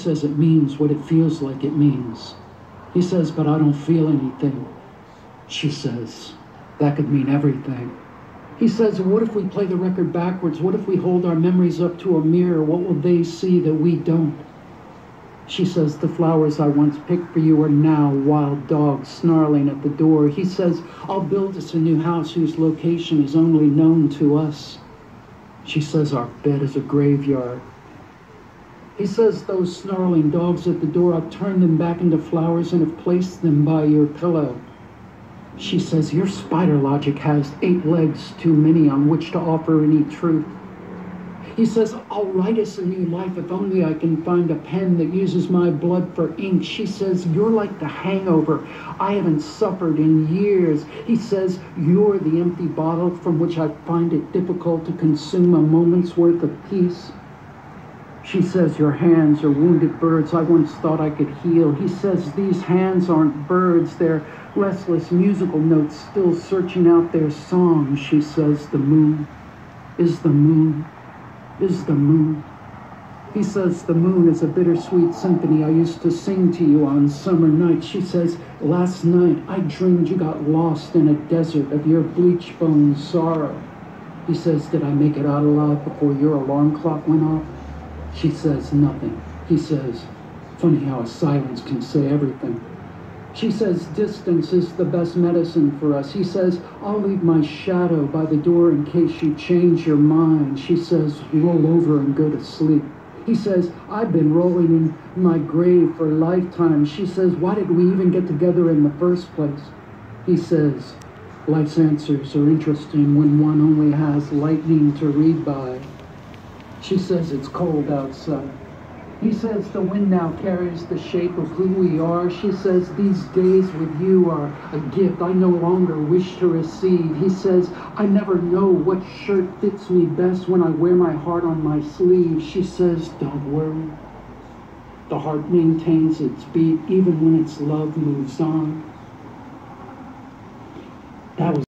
says it means what it feels like it means. He says, but I don't feel anything. She says, that could mean everything. He says, what if we play the record backwards? What if we hold our memories up to a mirror? What will they see that we don't? She says, the flowers I once picked for you are now wild dogs snarling at the door. He says, I'll build us a new house whose location is only known to us. She says, our bed is a graveyard. He says, those snarling dogs at the door, I've turned them back into flowers and have placed them by your pillow. She says, your spider logic has 8 legs too many on which to offer any truth. He says, I'll write us a new life if only I can find a pen that uses my blood for ink. She says, you're like the hangover I haven't suffered in years. He says, you're the empty bottle from which I find it difficult to consume a moment's worth of peace. She says, your hands are wounded birds I once thought I could heal. He says, these hands aren't birds, they're restless musical notes still searching out their song. She says, the moon is the moon. Is the moon. He says, the moon is a bittersweet symphony I used to sing to you on summer nights. She says, last night I dreamed you got lost in a desert of your bleach-bone sorrow. He says, did I make it out alive before your alarm clock went off? She says, nothing. He says, funny how a silence can say everything. She says, distance is the best medicine for us. He says, I'll leave my shadow by the door in case you change your mind. She says, roll over and go to sleep. He says, I've been rolling in my grave for lifetimes. She says, why did we even get together in the first place? He says, life's answers are interesting when one only has lightning to read by. She says, it's cold outside. He says, the wind now carries the shape of who we are. She says, these days with you are a gift I no longer wish to receive. He says, I never know what shirt fits me best when I wear my heart on my sleeve. She says, don't worry. The heart maintains its beat even when its love moves on. That was